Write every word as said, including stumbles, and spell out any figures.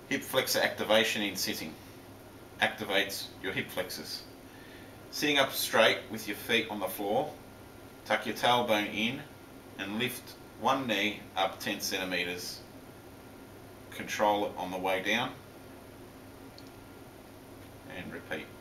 Hip flexor activation in sitting. Activates your hip flexors. Sitting up straight with your feet on the floor, tuck your tailbone in and lift one knee up ten centimeters. Control it on the way down and repeat.